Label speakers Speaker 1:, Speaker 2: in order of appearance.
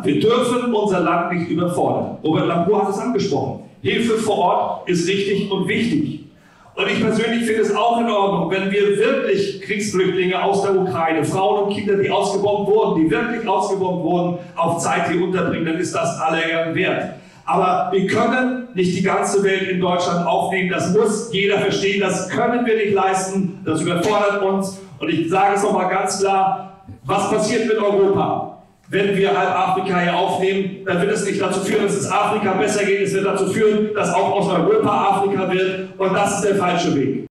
Speaker 1: Wir dürfen unser Land nicht überfordern. Robert Lambrou hat es angesprochen. Hilfe vor Ort ist richtig und wichtig. Und ich persönlich finde es auch in Ordnung, wenn wir wirklich Kriegsflüchtlinge aus der Ukraine, Frauen und Kinder, die ausgebombt wurden, die wirklich ausgebombt wurden, auf Zeit hier unterbringen, dann ist das aller Ehren wert. Aber wir können nicht die ganze Welt in Deutschland aufnehmen. Das muss jeder verstehen. Das können wir nicht leisten. Das überfordert uns. Und ich sage es nochmal ganz klar, was passiert mit Europa? Wenn wir halb Afrika hier aufnehmen, dann wird es nicht dazu führen, dass es Afrika besser geht. Es wird dazu führen, dass auch aus Europa Afrika wird. Und das ist der falsche Weg.